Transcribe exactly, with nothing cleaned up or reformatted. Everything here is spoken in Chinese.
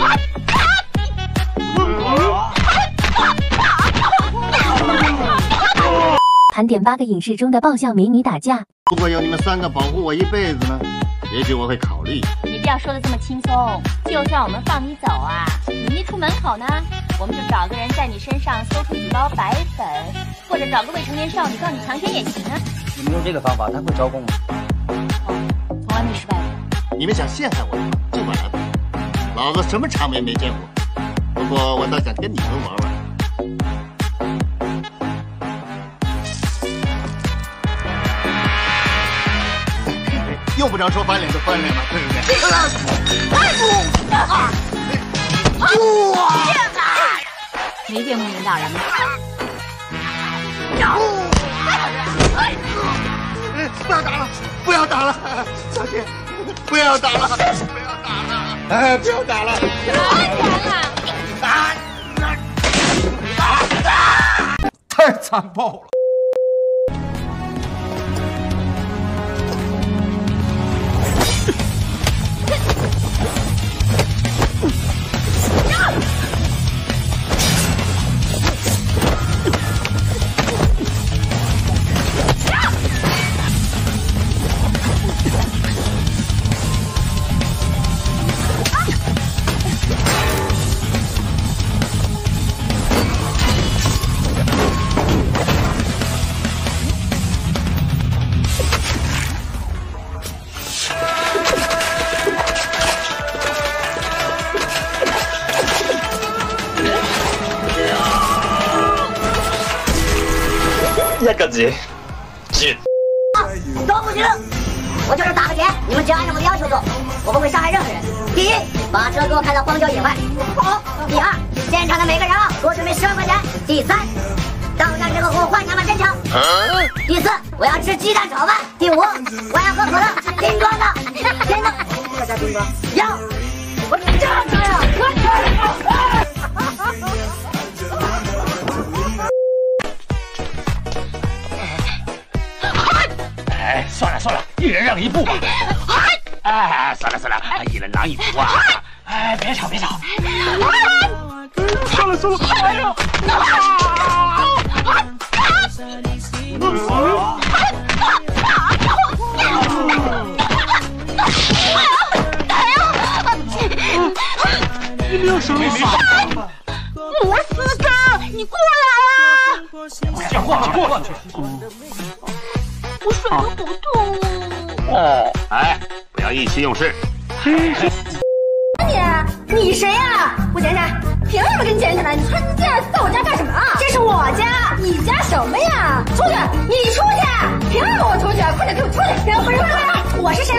盘点八个影视中的爆笑美女打架。 如果有你们三个保护我一辈子呢，也许我会考虑。 你不要说的这么轻松，就算我们放你走啊，你一出门口呢，我们就找个人在你身上搜出几包白粉，或者找个未成年少女告你强奸也行啊。 你们用这个方法，他会招供吗？ 哦，从来没失败过。 你们想陷害我的话，尽管来吧，老子什么场面没见过。不过我倒想跟你们玩玩。 用不着说翻脸就翻脸嘛，对不对？ 没见过你们打人吗？ 不要打了，不要打了，小姐，不要打了，不要打了，哎，不要打了！太残暴了！ 一个字，绝。 都不行，我就是打个劫，你们只要按照我的要求做，我不会伤害任何人。第一，把车给我开到荒郊野外。好。第二，现场的每个人啊，给我准备十万块钱。第三，到站之后给我换两把真枪。第四，我要吃鸡蛋炒饭。第五，我要喝可乐，冰装的。真的？要加冰装？要。我这样呀，我这样。 哎，算了算了，一人让一步吧。哎，算了算了，一人让一步啊！哎，别吵别吵。算了算了，哎呀！你没有生命吗？ 摩斯哥，你过来啊！ 讲话过去。 我水都不动。 哦，哎，不要意气用事。 你，你谁呀？不捡捡，凭什么跟你捡起来？你穿成这样在我家干什么啊？这是我家，你家什么呀？出去，你出去！凭什么我出去？快点给我出去！给我出去！我是谁？